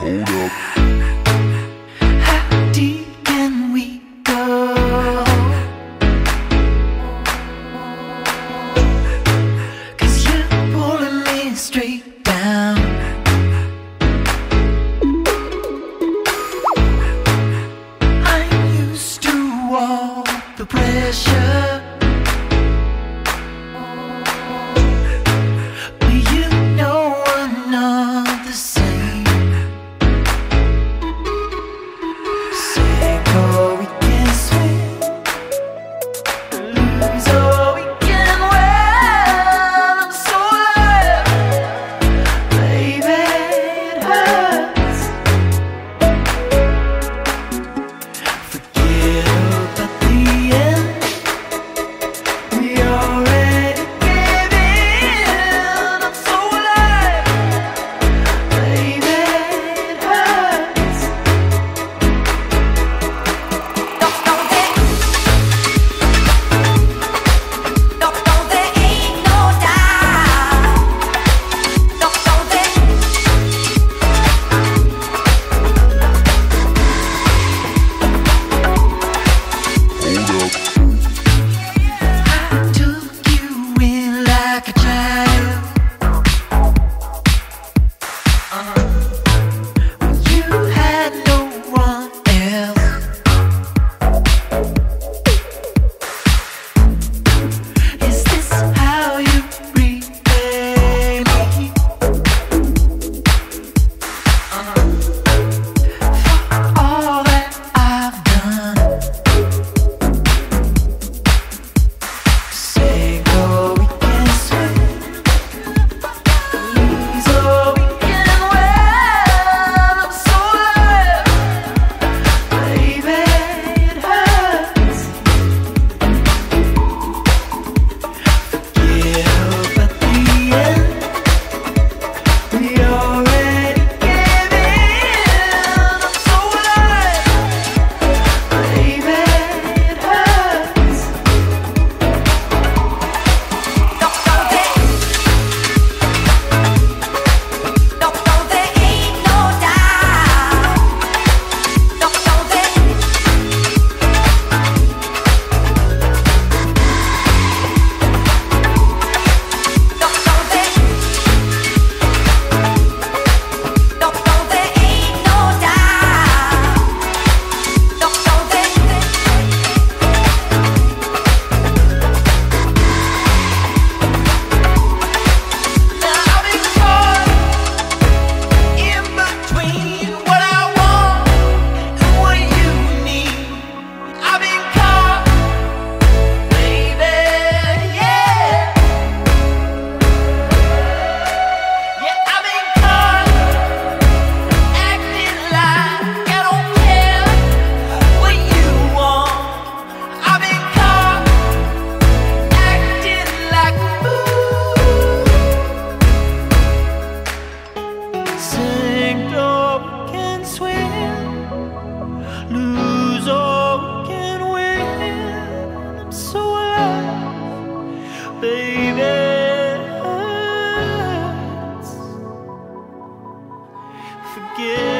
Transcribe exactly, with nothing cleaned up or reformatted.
Hold up. How deep can we go? 'Cause you're pulling me straight down. I'm used to all the pressure, but you know I'm not the same. Say go, we can swim, lose or we can win. I'm so alive, baby, it hurts. Forget about the end, we already gave in. I'm so alive, baby, it hurts. Don't know that. Don't know there ain't no doubt. Don't know that. Hold up. I took you in like a child. When you had no one else. Is this how you repay me? For all that I've done. Say go, we can swim, lose or we can win. I'm so alive, baby, it hurts. Forget about the end, we already gave in. I'm so alive, baby, it hurts. Don't know that. Don't know there ain't no doubt. Don't know that. Don't know that. Don't know there ain't no doubt. Don't know that. Now I've been caught in between what I want and what you need. I've been caught, baby, yeah. Yeah, I've been caught acting like I don't care what you want. I've been caught acting like a fool. Sink or we can swim, lose or we can win. I'm so alive, baby, it hurts. Forget